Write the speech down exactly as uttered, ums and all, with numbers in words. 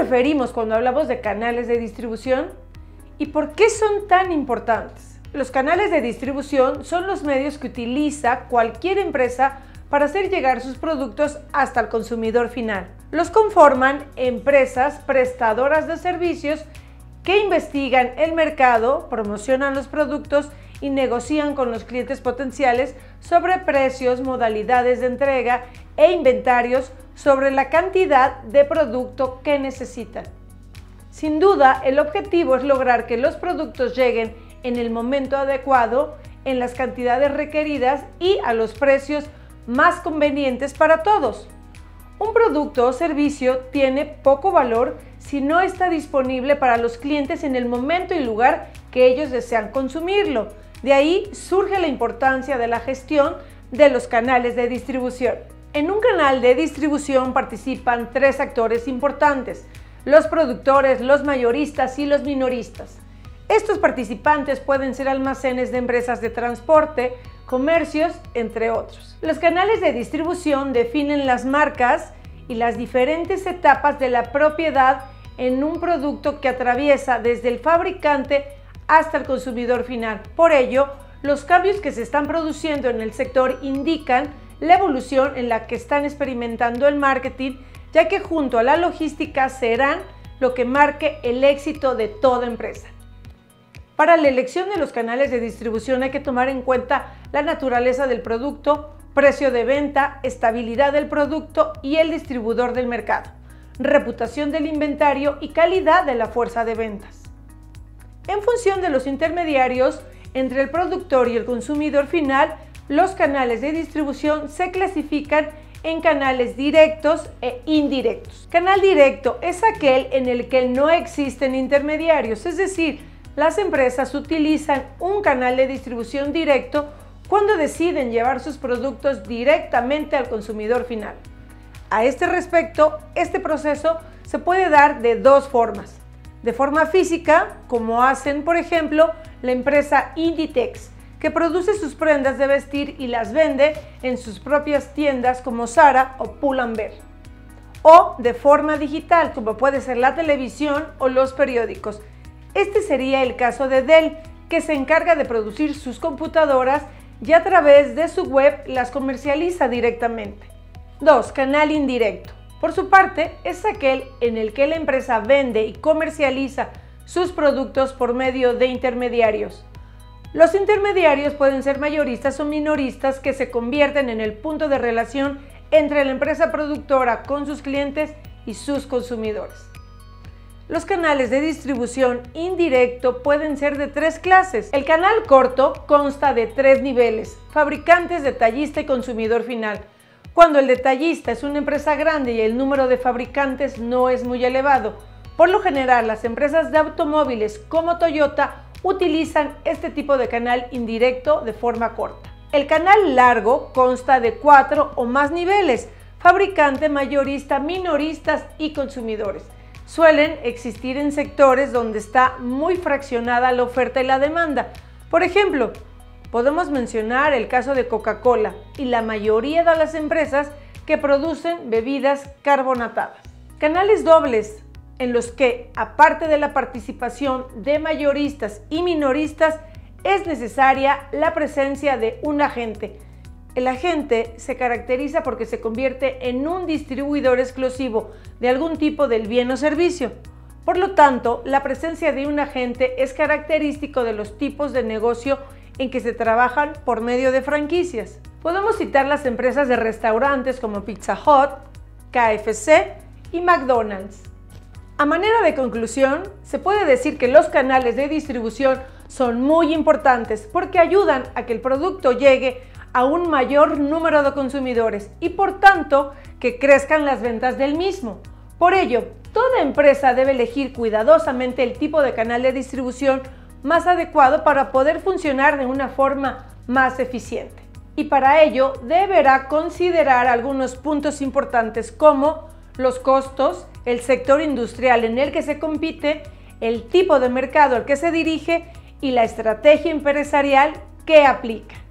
referimos cuando hablamos de canales de distribución? ¿Y por qué son tan importantes? Los canales de distribución son los medios que utiliza cualquier empresa para hacer llegar sus productos hasta el consumidor final. Los conforman empresas prestadoras de servicios que investigan el mercado, promocionan los productos y negocian con los clientes potenciales sobre precios, modalidades de entrega e inventarios sobre la cantidad de producto que necesitan. Sin duda, el objetivo es lograr que los productos lleguen en el momento adecuado, en las cantidades requeridas y a los precios más convenientes para todos. Un producto o servicio tiene poco valor si no está disponible para los clientes en el momento y lugar que ellos desean consumirlo. De ahí surge la importancia de la gestión de los canales de distribución. En un canal de distribución participan tres actores importantes: los productores, los mayoristas y los minoristas. Estos participantes pueden ser almacenes de empresas de transporte, comercios, entre otros. Los canales de distribución definen las marcas y las diferentes etapas de la propiedad en un producto que atraviesa desde el fabricante hasta el consumidor final. Por ello, los cambios que se están produciendo en el sector indican la evolución en la que están experimentando el marketing, ya que junto a la logística serán lo que marque el éxito de toda empresa. Para la elección de los canales de distribución hay que tomar en cuenta la naturaleza del producto, precio de venta, estabilidad del producto y el distribuidor del mercado, reputación del inventario y calidad de la fuerza de ventas. En función de los intermediarios entre el productor y el consumidor final, los canales de distribución se clasifican en canales directos e indirectos. Canal directo es aquel en el que no existen intermediarios, es decir, las empresas utilizan un canal de distribución directo cuando deciden llevar sus productos directamente al consumidor final. A este respecto, este proceso se puede dar de dos formas. De forma física, como hacen, por ejemplo, la empresa Inditex, que produce sus prendas de vestir y las vende en sus propias tiendas como Zara o Pull and Bear. O de forma digital, como puede ser la televisión o los periódicos. Este sería el caso de Dell, que se encarga de producir sus computadoras y a través de su web las comercializa directamente. dos. Canal indirecto. Por su parte, es aquel en el que la empresa vende y comercializa sus productos por medio de intermediarios. Los intermediarios pueden ser mayoristas o minoristas que se convierten en el punto de relación entre la empresa productora con sus clientes y sus consumidores. Los canales de distribución indirecto pueden ser de tres clases. El canal corto consta de tres niveles: fabricantes, detallista y consumidor final. Cuando el detallista es una empresa grande y el número de fabricantes no es muy elevado, por lo general las empresas de automóviles como Toyota utilizan este tipo de canal indirecto de forma corta. El canal largo consta de cuatro o más niveles: fabricante, mayorista, minoristas y consumidores. Suelen existir en sectores donde está muy fraccionada la oferta y la demanda. Por ejemplo, podemos mencionar el caso de Coca-Cola y la mayoría de las empresas que producen bebidas carbonatadas. Canales dobles, en los que, aparte de la participación de mayoristas y minoristas, es necesaria la presencia de un agente. El agente se caracteriza porque se convierte en un distribuidor exclusivo de algún tipo del bien o servicio. Por lo tanto, la presencia de un agente es característico de los tipos de negocio en que se trabajan por medio de franquicias. Podemos citar las empresas de restaurantes como Pizza Hut, K F C y McDonald's. A manera de conclusión, se puede decir que los canales de distribución son muy importantes porque ayudan a que el producto llegue a un mayor número de consumidores y por tanto que crezcan las ventas del mismo. Por ello, toda empresa debe elegir cuidadosamente el tipo de canal de distribución más adecuado para poder funcionar de una forma más eficiente. Y para ello deberá considerar algunos puntos importantes como los costos, el sector industrial en el que se compite, el tipo de mercado al que se dirige y la estrategia empresarial que aplica.